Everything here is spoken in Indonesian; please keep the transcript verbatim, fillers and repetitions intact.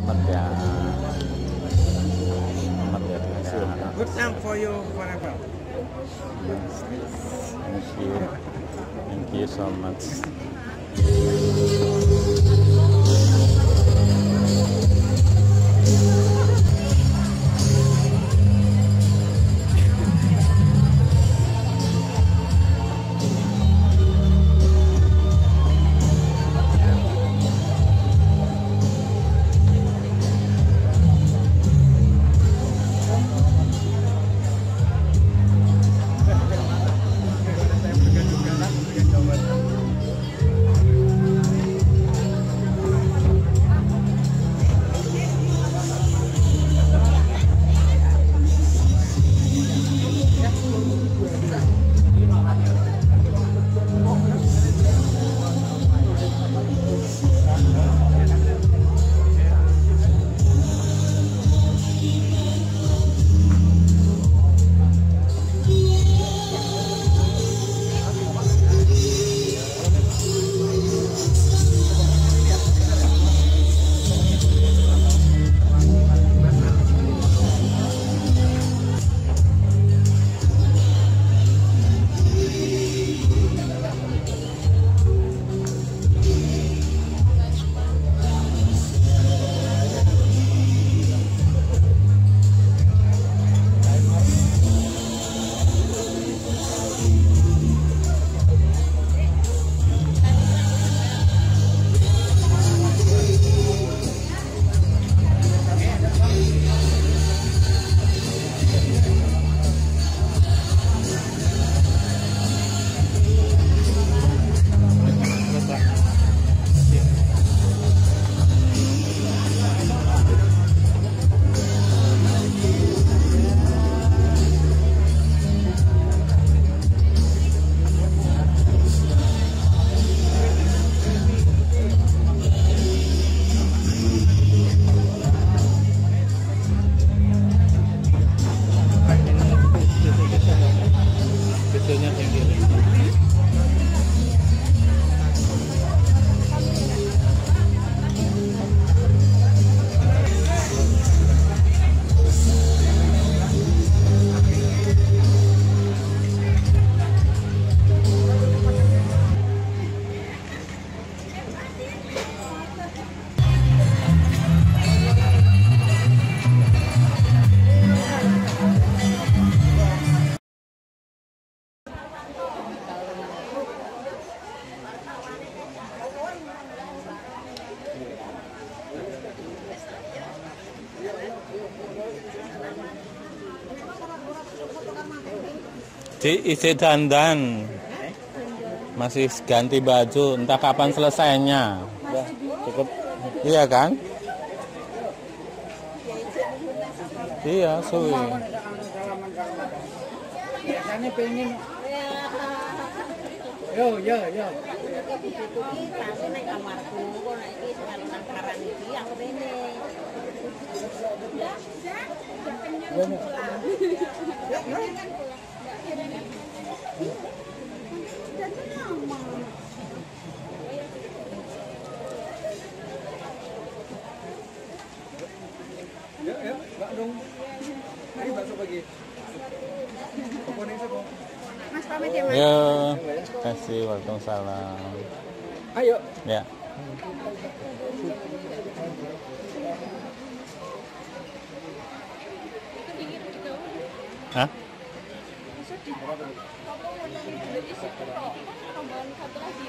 Selamat ya. Selamat ya. Good time for you forever. Thank you. Thank you so much. Di isi dandan masih ganti baju, entah kapan selesainya. Udah cukup. Iya kan? Iya, suwi. Biasanya pengen. Yo, yo, yo. Ya, ya, Mbak dong. Ini bakso pagi. Komponennya kok. Mas pamit ya, Mas. Ya, kasih. Waalaikumsalam. Ayo. Ya. Hah?